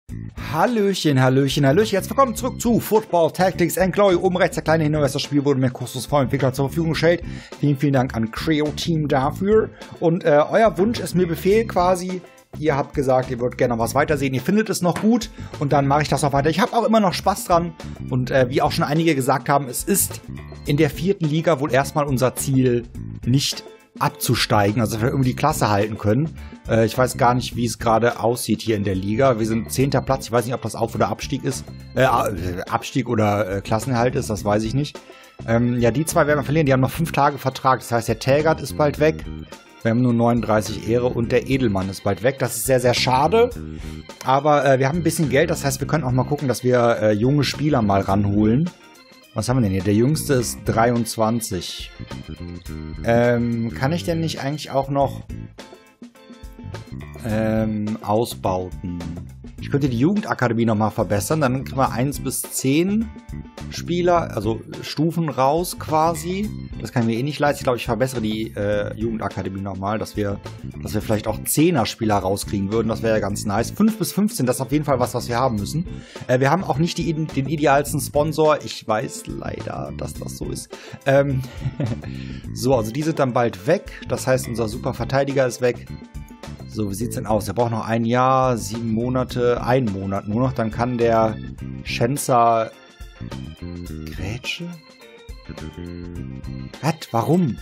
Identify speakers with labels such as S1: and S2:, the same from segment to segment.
S1: Hallöchen, Hallöchen, Hallöchen. Jetzt willkommen zurück zu Football Tactics and Glory. Oben rechts der kleine Hinweis, das Spiel wurde mir kostenlos vom Entwickler zur Verfügung gestellt. Vielen, vielen Dank an Creo Team dafür. Und euer Wunsch ist mir Befehl quasi. Ihr habt gesagt, ihr würdet gerne noch was weitersehen. Ihr findet es noch gut und dann mache ich das auch weiter. Ich habe auch immer noch Spaß dran. Und wie auch schon einige gesagt haben, es ist in der 4. Liga wohl erstmal unser Ziel, nicht abzusteigen, also dass wir irgendwie die Klasse halten können. Ich weiß gar nicht, wie es gerade aussieht hier in der Liga. Wir sind 10. Platz. Ich weiß nicht, ob das Auf- oder Abstieg ist. Abstieg oder Klassenerhalt ist, das weiß ich nicht. Ja, die zwei werden wir verlieren. Die haben noch 5 Tage Vertrag. Das heißt, der Tägert ist bald weg. Wir haben nur 39 Ehre und der Edelmann ist bald weg. Das ist sehr, sehr schade. Aber wir haben ein bisschen Geld. Das heißt, wir können auch mal gucken, dass wir junge Spieler mal ranholen. Was haben wir denn hier? Der jüngste ist 23. Kann ich denn nicht eigentlich auch noch ausbauten? Ich könnte die Jugendakademie nochmal verbessern. Dann kriegen wir 1 bis 10 Spieler, also Stufen raus quasi. Das kann ich mir eh nicht leisten. Ich glaube, ich verbessere die Jugendakademie nochmal, dass wir vielleicht auch 10er-Spieler rauskriegen würden. Das wäre ja ganz nice. 5 bis 15, das ist auf jeden Fall was wir haben müssen. Wir haben auch nicht den idealsten Sponsor. Ich weiß leider, dass das so ist. So, also die sind dann bald weg. Das heißt, unser super Verteidiger ist weg. So, wie sieht's denn aus? Er braucht noch ein Jahr, 7 Monate, 1 Monat nur noch. Dann kann der Schenzer Grätsche? Was? Warum?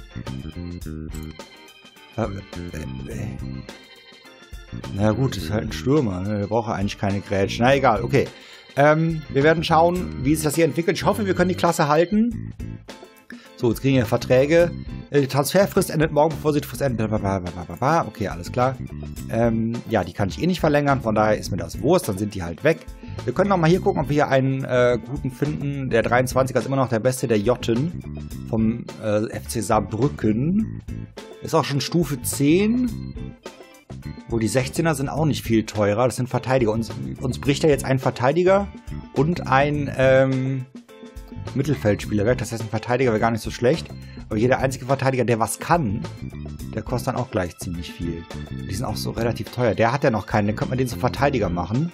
S1: Na gut, ist halt ein Stürmer. Ne? Der braucht eigentlich keine Grätsche. Na egal, okay. Wir werden schauen, wie sich das hier entwickelt. Ich hoffe, wir können die Klasse halten. So, jetzt kriegen wir Verträge. Die Transferfrist endet morgen, bevor sie die Frist endet. Okay, alles klar. Ja, die kann ich eh nicht verlängern, von daher ist mir das Wurst, dann sind die halt weg. Wir können noch mal hier gucken, ob wir hier einen guten finden. Der 23er ist immer noch der beste, der Jotten vom FC Saarbrücken. Ist auch schon Stufe 10. Wo die 16er sind auch nicht viel teurer. Das sind Verteidiger. Uns bricht ja jetzt ein Verteidiger und ein Mittelfeldspieler weg. Das heißt, ein Verteidiger wäre gar nicht so schlecht. Aber jeder einzige Verteidiger, der was kann, der kostet dann auch gleich ziemlich viel. Die sind auch so relativ teuer. Der hat ja noch keinen. Dann könnte man den zum Verteidiger machen.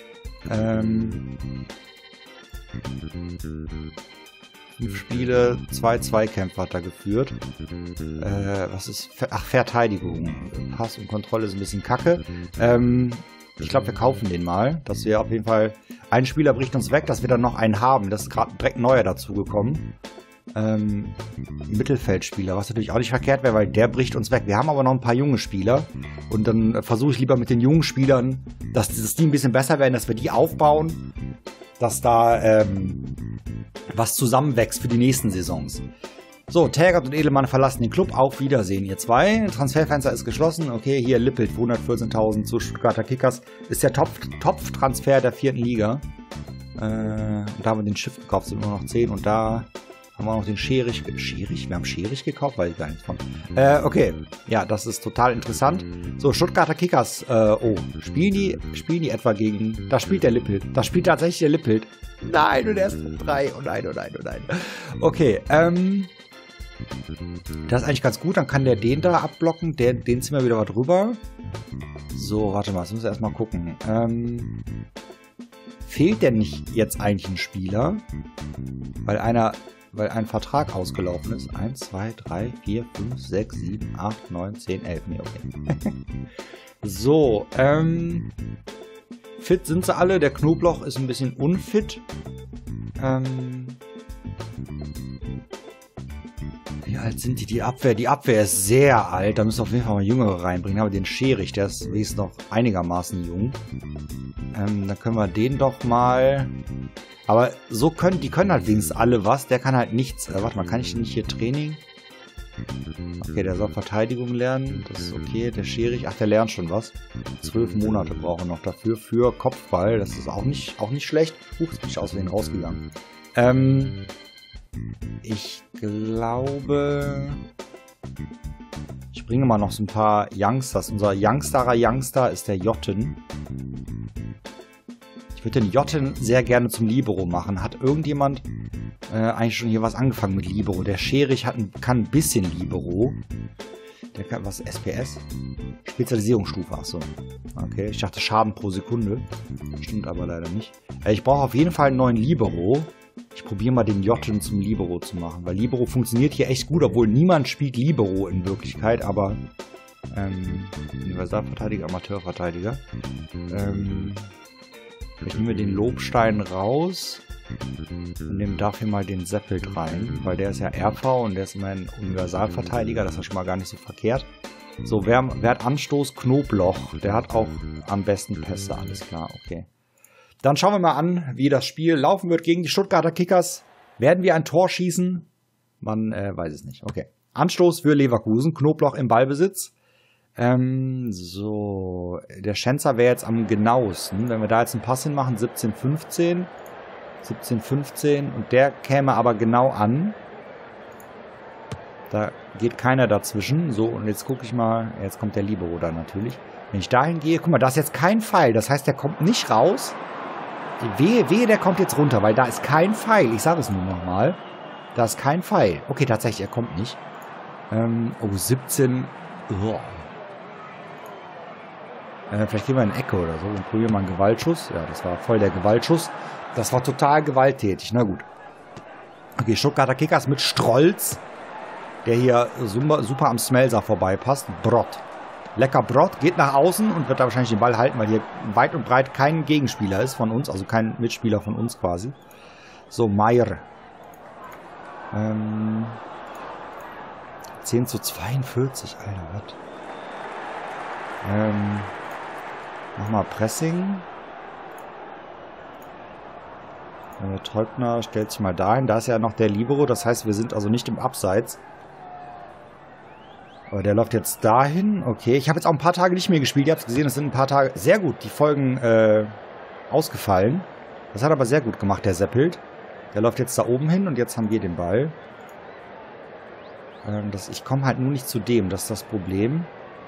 S1: 5 Spiele, 2 Zweikämpfe hat er geführt. Was ist... Ach, Verteidigung. Pass und Kontrolle ist ein bisschen kacke. Ich glaube, wir kaufen den mal. Dass wir auf jeden Fall... Ein Spieler bricht uns weg, dass wir dann noch einen haben. Das ist gerade direkt neuer dazugekommen. Mittelfeldspieler, was natürlich auch nicht verkehrt wäre, weil der bricht uns weg. Wir haben aber noch ein paar junge Spieler. Und dann versuche ich lieber mit den jungen Spielern, dass die ein bisschen besser werden, dass wir die aufbauen. Dass da was zusammenwächst für die nächsten Saisons. So, Tägert und Edelmann verlassen den Club. Auf Wiedersehen, ihr zwei. Transferfenster ist geschlossen. Okay, hier Lippelt, 114.000 zu Stuttgarter Kickers. Ist der Top-Transfer der 4. Liga. Und da haben wir den Schiff gekauft, sind nur noch 10. Und da haben wir noch den Scherich. Scherich? Wir haben Scherich gekauft? Weiß ich gar nicht von. Okay, ja, das ist total interessant. So, Stuttgarter Kickers. Oh, spielen die etwa gegen... Da spielt der Lippelt. Da spielt tatsächlich der Lippelt. Nein, und er ist 3. Oh nein, oh nein, oh nein. Okay, das ist eigentlich ganz gut. Dann kann der den da abblocken. Den ziehen wir wieder was rüber. So, warte mal. Jetzt müssen wir erstmal gucken. Fehlt denn nicht jetzt eigentlich ein Spieler? Weil ein Vertrag ausgelaufen ist. 1, 2, 3, 4, 5, 6, 7, 8, 9, 10, 11. Nee, okay. So, fit sind sie alle. Der Knoblauch ist ein bisschen unfit. Wie alt sind die? Die Abwehr? Die Abwehr ist sehr alt. Da müssen wir auf jeden Fall mal Jüngere reinbringen. Aber den Scherich, der ist wenigstens noch einigermaßen jung. Dann können wir den doch mal... Aber so die können halt wenigstens alle was. Der kann halt nichts. Warte mal, kann ich nicht hier Training? Okay, der soll Verteidigung lernen. Das ist okay. Der Scherich, ach, der lernt schon was. 12 Monate brauchen wir noch dafür. Für Kopfball. Das ist auch nicht schlecht. Jetzt bin ich aus Versehen rausgegangen. Ich glaube... Ich bringe mal noch so ein paar Youngsters. Unser Youngster ist der Jotten. Ich würde den Jotten sehr gerne zum Libero machen. Hat irgendjemand eigentlich schon hier was angefangen mit Libero? Der Scherich kann ein bisschen Libero. Der kann, was, SPS? Spezialisierungsstufe, achso. Okay, ich dachte Schaden pro Sekunde. Stimmt aber leider nicht. Ich brauche auf jeden Fall einen neuen Libero. Ich probiere mal den Jotten zum Libero zu machen, weil Libero funktioniert hier echt gut, obwohl niemand spielt Libero in Wirklichkeit, aber Universalverteidiger, Amateurverteidiger. Vielleicht nehmen wir den Lobstein raus und nehmen dafür mal den Seppelt rein, weil der ist ja RV und der ist mein Universalverteidiger, das ist schon mal gar nicht so verkehrt. So, wer hat Anstoß? Knoblauch. Der hat auch am besten Pässe, alles klar, okay. Dann schauen wir mal an, wie das Spiel laufen wird gegen die Stuttgarter Kickers. Werden wir ein Tor schießen? Man weiß es nicht. Okay. Anstoß für Leverkusen. Knoblauch im Ballbesitz. So. Der Schenzer wäre jetzt am genauesten. Wenn wir da jetzt einen Pass hinmachen, 17-15. 17-15. Und der käme aber genau an. Da geht keiner dazwischen. So, und jetzt gucke ich mal. Jetzt kommt der Libero da natürlich. Wenn ich dahin gehe, guck mal, da ist jetzt kein Pfeil. Das heißt, der kommt nicht raus. Wehe, der kommt jetzt runter, weil da ist kein Pfeil. Ich sage es nur nochmal. Da ist kein Pfeil. Okay, tatsächlich, er kommt nicht. Oh, 17. Oh. Vielleicht gehen wir in eine Ecke oder so und probieren mal einen Gewaltschuss. Ja, das war voll der Gewaltschuss. Das war total gewalttätig. Na gut. Okay, Stuttgarter Kickers mit Strolz, der hier super am Smelser vorbeipasst. Brott. Lecker Brott, geht nach außen und wird da wahrscheinlich den Ball halten, weil hier weit und breit kein Gegenspieler ist von uns, also kein Mitspieler von uns quasi. So, Meier. 10:42, Alter, was? Nochmal Pressing. Teubner stellt sich mal dahin. Da ist ja noch der Libero, das heißt, wir sind also nicht im Abseits. Aber der läuft jetzt dahin. Okay, ich habe jetzt auch ein paar Tage nicht mehr gespielt. Ihr habt es gesehen, es sind ein paar Tage... Sehr gut, die Folgen ausgefallen. Das hat aber sehr gut gemacht, der Seppelt. Der läuft jetzt da oben hin und jetzt haben wir den Ball. Ich komme halt nur nicht zu dem, das ist das Problem.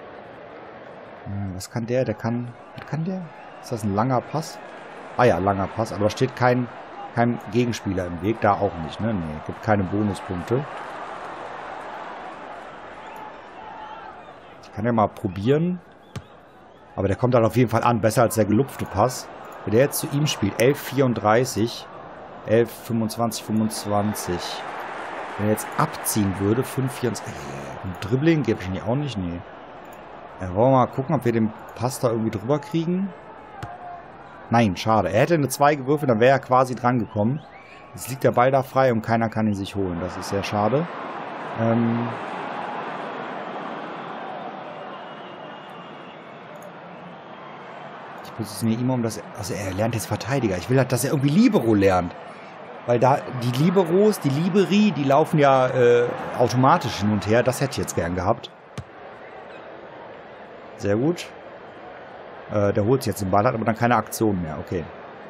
S1: Was kann der? Was kann der? Ist das ein langer Pass? Ah ja, langer Pass, aber da steht kein Gegenspieler im Weg. Da auch nicht, ne? Nee, gibt keine Bonuspunkte. Kann er mal probieren. Aber der kommt dann auf jeden Fall an. Besser als der gelupfte Pass. Wenn der jetzt zu ihm spielt. 11:34. 11:25. Wenn er jetzt abziehen würde. 5:24. Dribbling gebe ich auch nicht. Nee. Wollen wir mal gucken, ob wir den Pass da irgendwie drüber kriegen. Nein, schade. Er hätte eine 2 gewürfelt, dann wäre er quasi dran gekommen. Jetzt liegt der Ball da frei und keiner kann ihn sich holen. Das ist sehr schade. Positioniere immer um das... Also er lernt jetzt Verteidiger. Ich will halt, dass er irgendwie Libero lernt. Weil da die Liberos, die Liberi, die laufen ja automatisch hin und her. Das hätte ich jetzt gern gehabt. Sehr gut. Der holt sich jetzt den Ball, hat aber dann keine Aktion mehr. Okay.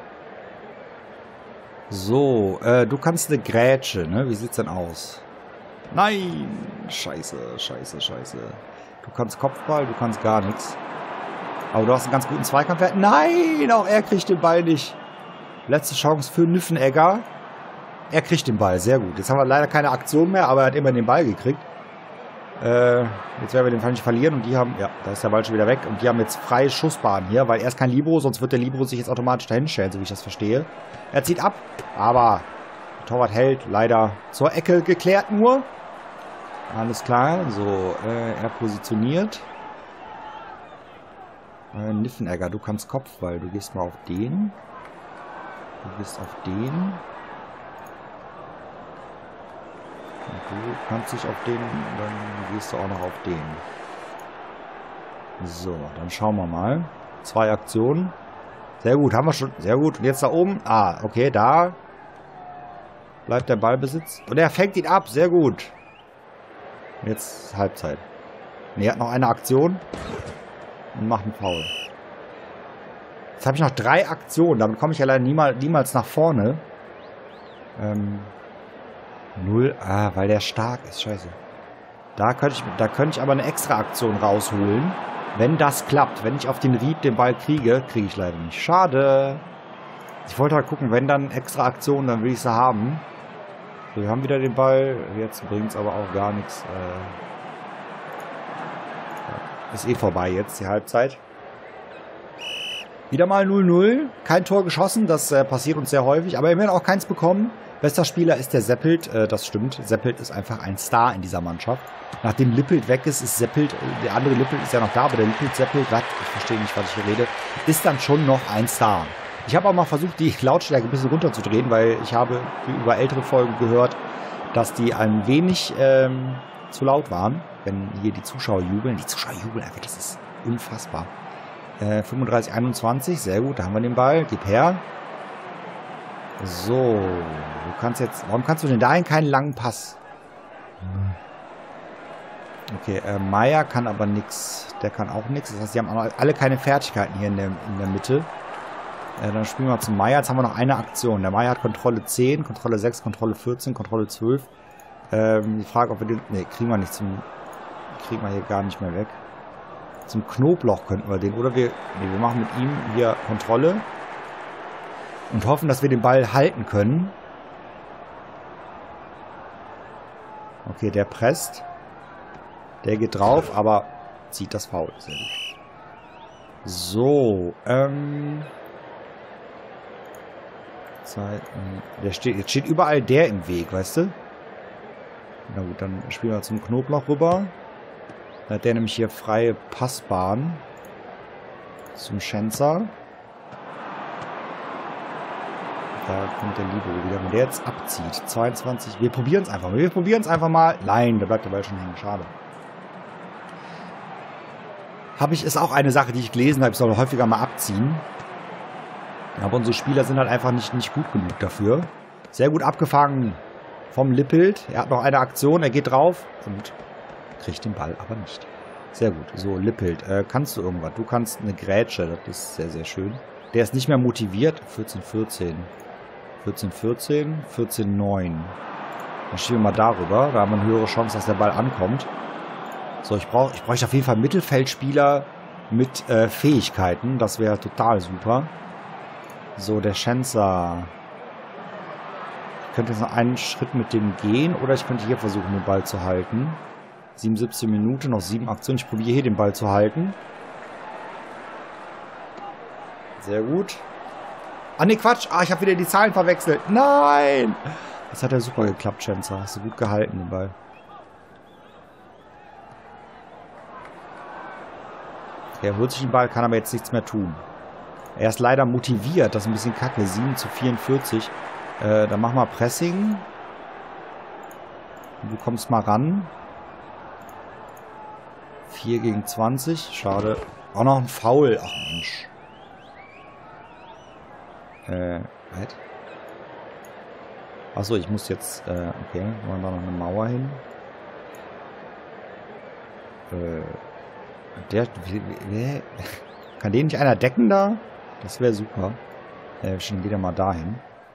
S1: So, du kannst eine Grätsche, ne? Wie sieht's denn aus? Nein! Scheiße. Du kannst Kopfball, du kannst gar nichts. Aber du hast einen ganz guten Zweikampfwert. Nein, auch er kriegt den Ball nicht. Letzte Chance für Nüffenegger. Er kriegt den Ball, sehr gut. Jetzt haben wir leider keine Aktion mehr, aber er hat immer den Ball gekriegt. Jetzt werden wir den Fall nicht verlieren und die haben... Ja, da ist der Ball schon wieder weg. Und die haben jetzt freie Schussbahn hier, weil er ist kein Libero, sonst wird der Libero sich jetzt automatisch dahin stellen, so wie ich das verstehe. Er zieht ab, aber der Torwart hält leider zur Ecke geklärt nur. Alles klar, so, er positioniert. Niffenegger, du kannst Kopfball. Du gehst mal auf den. Du gehst auf den. Und du kannst dich auf den. Dann gehst du auch noch auf den. So, dann schauen wir mal. 2 Aktionen. Sehr gut, haben wir schon. Sehr gut. Und jetzt da oben. Ah, okay, da bleibt der Ballbesitz. Und er fängt ihn ab. Sehr gut. Jetzt Halbzeit. Und er hat noch eine Aktion. Und macht einen Foul. Jetzt habe ich noch 3 Aktionen. Damit komme ich ja leider niemals nach vorne. 0. Ah, weil der stark ist. Scheiße. Da könnte ich aber eine extra Aktion rausholen. Wenn das klappt. Wenn ich auf den Ried den Ball kriege, kriege ich leider nicht. Schade. Ich wollte halt gucken, wenn dann extra Aktion, dann will ich sie haben. So, wir haben wieder den Ball. Jetzt bringt es aber auch gar nichts. Ist eh vorbei jetzt, die Halbzeit. Wieder mal 0-0. Kein Tor geschossen, das passiert uns sehr häufig. Aber wir werden auch keins bekommen. Bester Spieler ist der Seppelt. Das stimmt. Seppelt ist einfach ein Star in dieser Mannschaft. Nachdem Lippelt weg ist, ist Seppelt, der andere Lippelt ist ja noch da, aber der Lippelt, Seppelt, ich verstehe nicht, was ich hier rede, ist dann schon noch ein Star. Ich habe auch mal versucht, die Lautstärke ein bisschen runterzudrehen, weil ich habe über ältere Folgen gehört, dass die ein wenig zu laut waren, wenn hier die Zuschauer jubeln. Die Zuschauer jubeln einfach, das ist unfassbar. 35-21, sehr gut, da haben wir den Ball, gib her. So, du kannst jetzt, warum kannst du denn dahin keinen langen Pass? Okay, Meier kann aber nichts, der kann auch nichts, das heißt, die haben alle keine Fertigkeiten hier in der Mitte. Dann spielen wir zum Meier, jetzt haben wir noch eine Aktion. Der Meier hat Kontrolle 10, Kontrolle 6, Kontrolle 14, Kontrolle 12. Die Frage, ob wir den, ne, kriegen wir hier gar nicht mehr weg. Zum Knoblauch könnten wir den, oder wir machen mit ihm hier Kontrolle und hoffen, dass wir den Ball halten können. Okay, der presst. Der geht drauf, aber zieht das Foul. Sehr gut. So, jetzt steht überall der im Weg, weißt du? Na gut, dann spielen wir zum Knoblauch rüber. Da hat der nämlich hier freie Passbahn zum Schenzer. Da kommt der Libero wieder. Wenn der jetzt abzieht, 22. Wir probieren es einfach mal. Wir probieren es einfach mal. Nein, da bleibt der Ball schon hängen. Schade. Ist auch eine Sache, die ich gelesen habe. Ich soll häufiger mal abziehen. Aber unsere Spieler sind halt einfach nicht gut genug dafür. Sehr gut abgefangen vom Lippelt. Er hat noch eine Aktion. Er geht drauf und kriegt den Ball aber nicht. Sehr gut. So, Lippelt. Kannst du irgendwas? Du kannst eine Grätsche. Das ist sehr, sehr schön. Der ist nicht mehr motiviert. 14-14. 14-14. 14-9. Dann schieben wir mal darüber. Da haben wir eine höhere Chance, dass der Ball ankommt. So, ich bräuchte auf jeden Fall Mittelfeldspieler mit Fähigkeiten. Das wäre total super. So, der Schenzer. Ich könnte jetzt noch einen Schritt mit dem gehen oder ich könnte hier versuchen, den Ball zu halten. 77 Minuten, noch 7 Aktionen. Ich probiere hier den Ball zu halten. Sehr gut. Ah, ne, Quatsch. Ah, ich habe wieder die Zahlen verwechselt. Nein! Das hat ja super geklappt, Schenzer. Hast du gut gehalten, den Ball. Er holt sich den Ball, kann aber jetzt nichts mehr tun. Er ist leider motiviert. Das ist ein bisschen kacke. 7-44. Dann mach mal Pressing. Du kommst mal ran. 4 gegen 20. Schade. Auch noch ein Foul. Ach Mensch. Was? Achso, ich muss jetzt... okay, wollen wir da noch eine Mauer hin? Kann den nicht einer decken da? Das wäre super. Schon wieder mal dahin.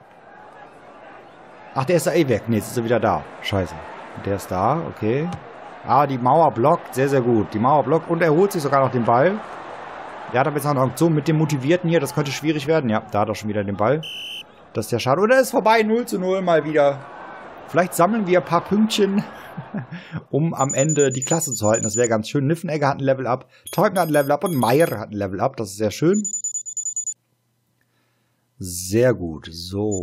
S1: Ach, der ist da eh weg. Ne, jetzt ist er wieder da. Scheiße. Der ist da, okay. Ah, die Mauer blockt. Sehr, sehr gut. Die Mauer blockt und er holt sich sogar noch den Ball. Der hat aber jetzt noch eine Aktion mit dem Motivierten hier. Das könnte schwierig werden. Ja, da hat er schon wieder den Ball. Das ist ja schade. Und er ist vorbei. 0:0 mal wieder. Vielleicht sammeln wir ein paar Pünktchen, um am Ende die Klasse zu halten. Das wäre ganz schön. Niffenegger hat ein Level-Up, Teugner hat ein Level-Up und Meier hat ein Level-Up. Das ist sehr schön. Sehr gut. So.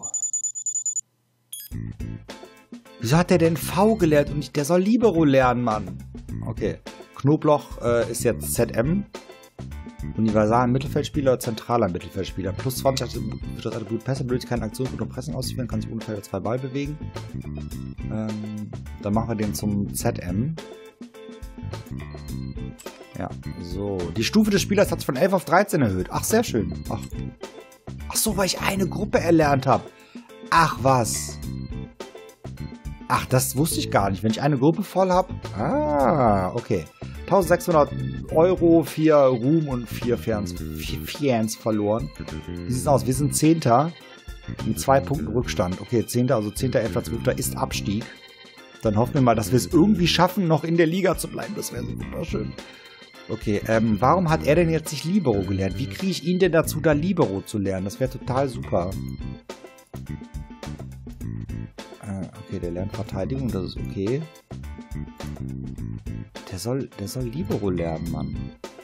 S1: Wieso hat der denn V gelernt und nicht, der soll Libero lernen, Mann? Okay. Knoblauch ist jetzt ZM. Universalen Mittelfeldspieler, zentraler Mittelfeldspieler. Plus 20 wird das Attribut Pässe, Möglichkeiten, Aktionsgut und Pressing auszuführen, kann sich ungefähr 2 Ball bewegen. Dann machen wir den zum ZM. Ja, so. Die Stufe des Spielers hat sich von 11 auf 13 erhöht. Ach, sehr schön. Ach so, weil ich eine Gruppe erlernt habe. Ach, was? Ach, das wusste ich gar nicht. Wenn ich eine Gruppe voll habe. Ah, okay. 1600 €, 4 Ruhm und 4 Fans verloren. Wie sieht es aus? Wir sind 10. Mit 2 Punkten Rückstand. Okay, 10. Also 10., 11., 12. ist Abstieg. Dann hoffen wir mal, dass wir es irgendwie schaffen, noch in der Liga zu bleiben. Das wäre super schön. Okay, warum hat er denn jetzt nicht Libero gelernt? Wie kriege ich ihn denn dazu, da Libero zu lernen? Das wäre total super. Okay, der lernt Verteidigung, das ist okay. Der soll Libero lernen, Mann.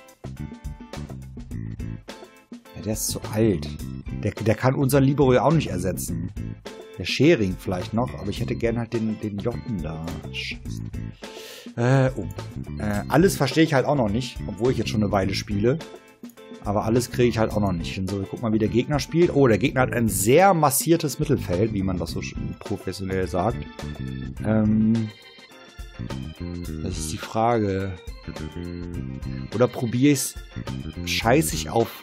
S1: Ja, der ist zu alt. Der kann unseren Libero ja auch nicht ersetzen. Der Schering vielleicht noch, aber ich hätte gerne halt den Jotten da. Scheiße. Alles verstehe ich halt auch noch nicht, obwohl ich jetzt schon eine Weile spiele. Aber alles kriege ich halt auch noch nicht hin. So, wir gucken mal, wie der Gegner spielt. Oh, der Gegner hat ein sehr massiertes Mittelfeld, wie man das so professionell sagt. Das ist die Frage. Oder probiere ich es scheiße ich auf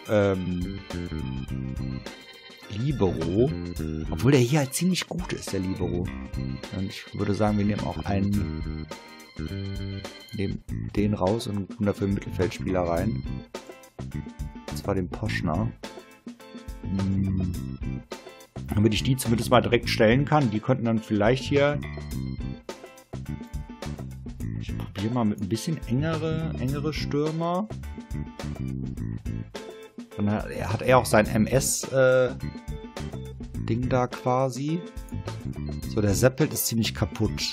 S1: Libero. Obwohl der hier halt ziemlich gut ist, der Libero. Und ich würde sagen, wir nehmen auch nehmen den raus und tun dafür einen Mittelfeldspieler rein. Und zwar den Poschner. Damit ich die zumindest mal direkt stellen kann. Die könnten dann vielleicht hier... Ich probiere mal mit ein bisschen engere Stürmer. Dann hat er auch sein MS-Ding da quasi. So, der Seppelt ist ziemlich kaputt.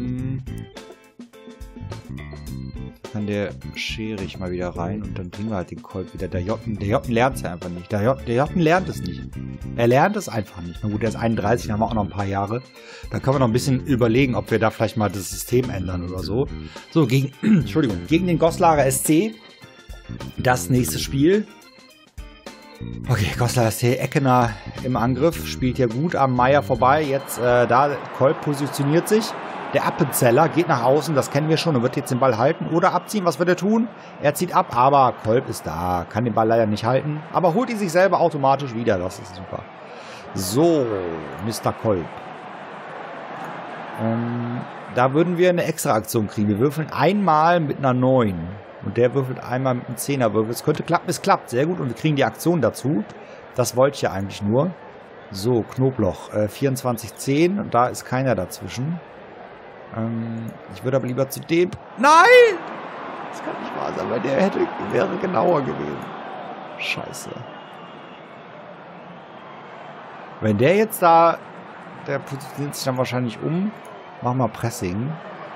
S1: Kann der Schering mal wieder rein und dann bringen wir halt den Kolb wieder. Der Jotten lernt es ja einfach nicht. Der Jotten lernt es nicht. Er lernt es einfach nicht. Na gut, der ist 31, haben wir auch noch ein paar Jahre. Da können wir noch ein bisschen überlegen, ob wir da vielleicht mal das System ändern oder so. So, gegen den Goslarer SC. Das nächste Spiel. Okay, Goslarer SC, Eckener im Angriff. Spielt hier gut am Meier vorbei. Jetzt da, Kolb positioniert sich. Der Appenzeller geht nach außen, das kennen wir schon, und wird jetzt den Ball halten oder abziehen. Was wird er tun? Er zieht ab, aber Kolb ist da. Kann den Ball leider nicht halten, aber holt ihn sich selber automatisch wieder. Das ist super. So, Mr. Kolb. Da würden wir eine extra Aktion kriegen. Wir würfeln einmal mit einer 9. Und der würfelt einmal mit einem 10er-Würfel. Es könnte klappen, es klappt. Sehr gut. Und wir kriegen die Aktion dazu. Das wollte ich ja eigentlich nur. So, Knoblauch. 24-10. Und da ist keiner dazwischen. Ich würde aber lieber zu dem... Nein! Das kann nicht wahr sein, weil der wäre genauer gewesen. Scheiße. Wenn der jetzt da... Der positioniert sich dann wahrscheinlich um. Mach mal Pressing.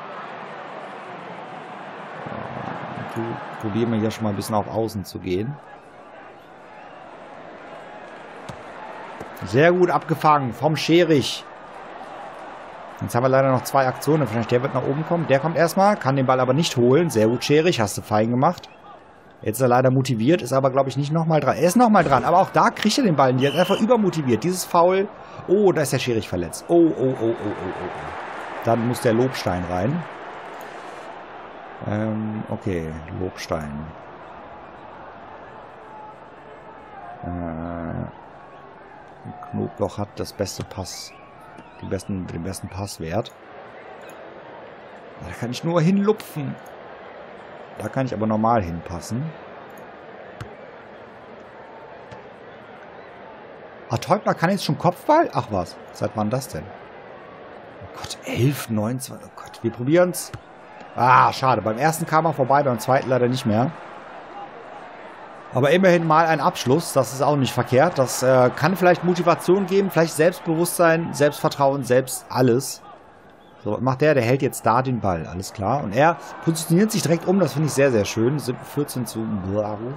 S1: Probieren wir hier schon mal ein bisschen auf Außen zu gehen. Sehr gut abgefangen vom Scherich. Jetzt haben wir leider noch 2 Aktionen. Vielleicht der wird nach oben kommen. Der kommt erstmal, kann den Ball aber nicht holen. Sehr gut, Scherich, hast du fein gemacht. Jetzt ist er leider motiviert, ist aber, glaube ich, nicht nochmal dran. Er ist nochmal dran, aber auch da kriegt er den Ball nicht. Er ist einfach übermotiviert. Dieses Foul. Oh, da ist der Scherich verletzt. Oh. Dann muss der Lobstein rein. Okay, Lobstein. Knoblauch hat das beste Pass. Den besten Passwert. Da kann ich nur hinlupfen. Da kann ich aber normal hinpassen. Ah, Teubner kann jetzt schon Kopfball? Ach was, seit wann das denn? Oh Gott, 11, 19. Oh Gott, wir probieren's. Ah, schade. Beim ersten kam er vorbei, beim zweiten leider nicht mehr. Aber immerhin mal ein Abschluss, das ist auch nicht verkehrt. Das kann vielleicht Motivation geben, vielleicht Selbstbewusstsein, Selbstvertrauen, selbst alles. So, was macht der? Der hält jetzt da den Ball, alles klar. Und er positioniert sich direkt um, das finde ich sehr, sehr schön. Sind 14 zu Bravo.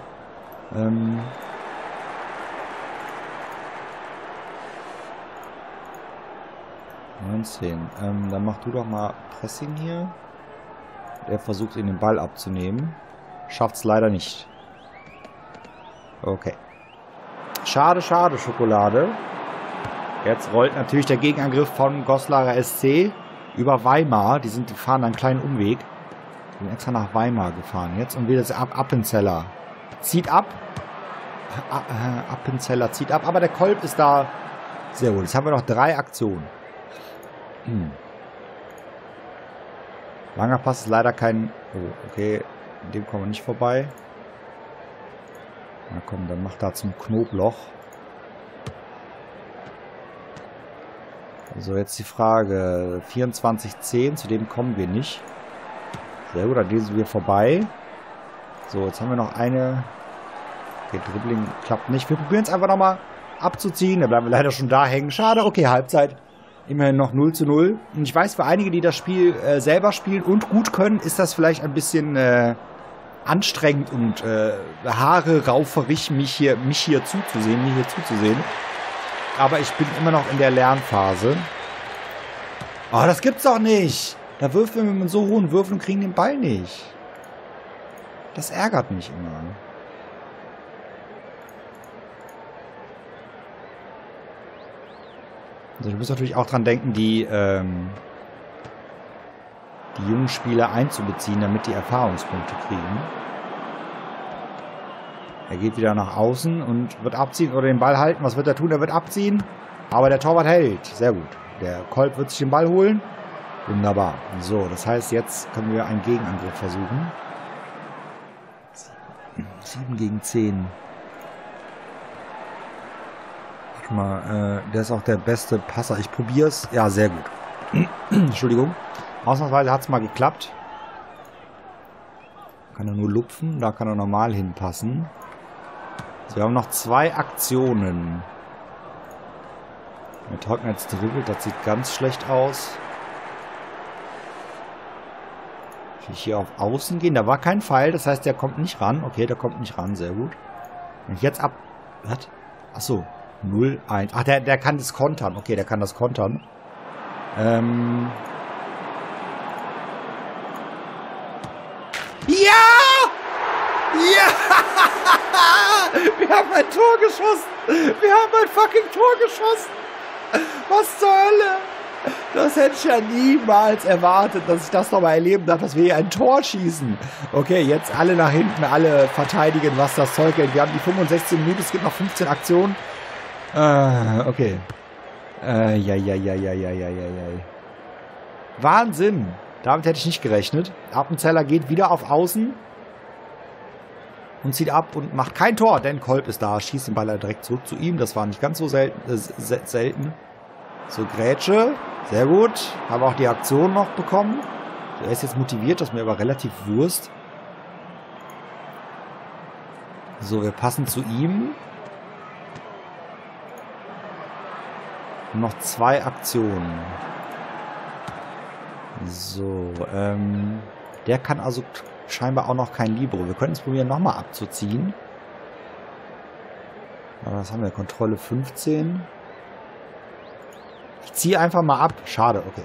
S1: 19. Dann mach du doch mal Pressing hier. Er versucht, ihn den Ball abzunehmen. Schafft's leider nicht. Okay. Schade, schade, Schokolade. Jetzt rollt natürlich der Gegenangriff von Goslarer SC über Weimar. Die fahren einen kleinen Umweg. Die sind extra nach Weimar gefahren jetzt. Und wieder Appenzeller. Zieht ab. Appenzeller zieht ab. Aber der Kolb ist da. Sehr gut. Jetzt haben wir noch 3 Aktionen. Langer Pass ist leider kein... Oh, okay. In dem kommen wir nicht vorbei. Na komm, dann mach da zum Knoblauch. So, jetzt die Frage. 24-10, zu dem kommen wir nicht. Sehr gut, dann lesen wir vorbei. So, jetzt haben wir noch eine. Okay, Dribbling klappt nicht. Wir probieren es einfach nochmal abzuziehen. Da bleiben wir leider schon da hängen. Schade, okay, Halbzeit. Immerhin noch 0:0. Und ich weiß, für einige, die das Spiel selber spielen und gut können, ist das vielleicht ein bisschen anstrengend und Haare rauferig, mir hier zuzusehen. Aber ich bin immer noch in der Lernphase. Oh, das gibt's doch nicht. Da würfeln wir mit so hohen Würfen und kriegen den Ball nicht. Das ärgert mich immer. Also du musst natürlich auch dran denken, die jungen Spieler einzubeziehen, damit die Erfahrungspunkte kriegen. Er geht wieder nach außen und wird abziehen oder den Ball halten. Was wird er tun? Er wird abziehen. Aber der Torwart hält. Sehr gut. Der Kolb wird sich den Ball holen. Wunderbar. So, das heißt, jetzt können wir einen Gegenangriff versuchen. 7 gegen 10. Warte mal, der ist auch der beste Passer. Ich probiere es. Ja, sehr gut. Entschuldigung. Ausnahmsweise hat es mal geklappt. Kann er nur lupfen. Da kann er normal hinpassen. So, wir haben noch 2 Aktionen. Mit Hocken jetzt dribbelt, das sieht ganz schlecht aus. Will ich hier auf Außen gehen? Da war kein Pfeil, das heißt, der kommt nicht ran. Okay, der kommt nicht ran, sehr gut. Wenn ich jetzt ab... Was? Achso, 0-1. Ach, der kann das kontern. Okay, der kann das kontern. Ja! Ja! Wir haben ein Tor geschossen! Wir haben ein fucking Tor geschossen! Was zur Hölle? Das hätte ich ja niemals erwartet, dass ich das nochmal erleben darf, dass wir hier ein Tor schießen. Okay, jetzt alle nach hinten, alle verteidigen, was das Zeug hält. Wir haben die 65 Minuten, es gibt noch 15 Aktionen. Okay. Wahnsinn! Damit hätte ich nicht gerechnet. Appenzeller geht wieder auf Außen. Und zieht ab und macht kein Tor, denn Kolb ist da, schießt den Ball direkt zurück zu ihm. Das war nicht ganz so selten. So, Grätsche. Sehr gut. Habe auch die Aktion noch bekommen. Er ist jetzt motiviert, das ist mir aber relativ Wurst. So, wir passen zu ihm. Und noch 2 Aktionen. So, der kann also scheinbar auch noch kein Libero. Wir können es probieren, nochmal abzuziehen. Aber was haben wir? Kontrolle 15. Ich ziehe einfach mal ab. Schade, okay.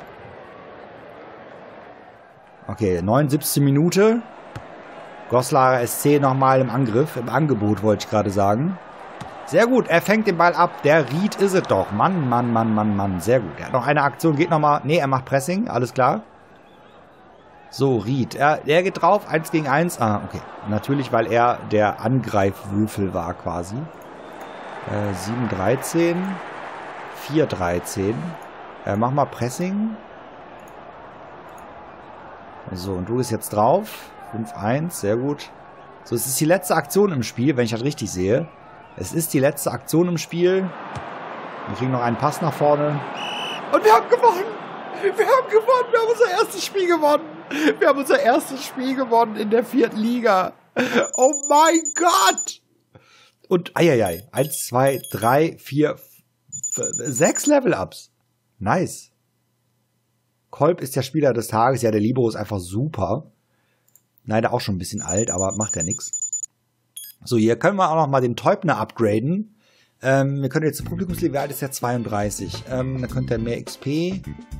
S1: Okay, 79. Minute. Goslarer SC nochmal im Angriff. Im Angebot, wollte ich gerade sagen. Sehr gut, er fängt den Ball ab. Der Ried ist es doch. Mann. Sehr gut. Er hat noch eine Aktion, geht nochmal. Ne, er macht Pressing, alles klar. So, Ried. Er geht drauf, 1 gegen 1. Ah, okay. Natürlich, weil er der Angreifwürfel war quasi. 7-13. 4-13. Mach mal Pressing. So, und du bist jetzt drauf. 5-1, sehr gut. So, es ist die letzte Aktion im Spiel, wenn ich das richtig sehe. Es ist die letzte Aktion im Spiel. Wir kriegen noch einen Pass nach vorne. Und wir haben gewonnen! Wir haben unser erstes Spiel gewonnen! Wir haben unser erstes Spiel gewonnen in der 4. Liga! Oh mein Gott! Und, 1, 2, 3, 4, 6 Level-Ups. Nice. Kolb ist der Spieler des Tages. Ja, der Libero ist einfach super. Leider auch schon ein bisschen alt, aber macht ja nichts. So, hier können wir auch noch mal den Teubner upgraden. Wir können jetzt Publikumsleben, wie alt ist der? 32. Da könnte er mehr XP.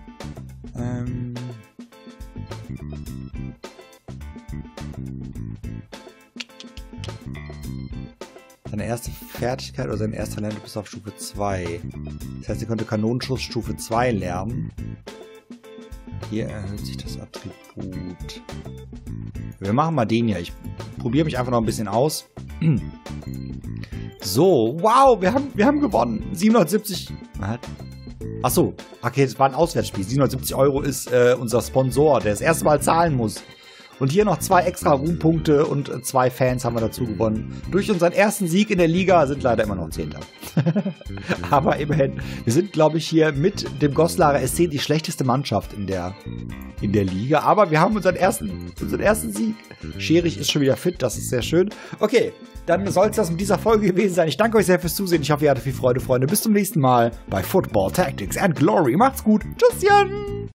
S1: Seine erste Fertigkeit oder sein erster Talent bis auf Stufe 2. Das heißt, er könnte Kanonenschuss Stufe 2 lernen. Hier erhöht sich das Attribut. Wir machen mal den hier. Ich probiere mich einfach noch ein bisschen aus. So, wow, wir haben gewonnen. 770. Achso, okay, das war ein Auswärtsspiel. 770 € ist unser Sponsor, der das erste Mal zahlen muss. Und hier noch 2 extra Ruhmpunkte und 2 Fans haben wir dazu gewonnen. Durch unseren ersten Sieg in der Liga sind leider immer noch 10. Aber immerhin, wir sind, glaube ich, hier mit dem Goslarer SC die schlechteste Mannschaft in der Liga. Aber wir haben unseren ersten Sieg. Scherich ist schon wieder fit, das ist sehr schön. Okay, dann soll es das mit dieser Folge gewesen sein. Ich danke euch sehr fürs Zusehen. Ich hoffe, ihr hattet viel Freude, Freunde. Bis zum nächsten Mal bei Football Tactics and Glory. Macht's gut. Tschüsschen.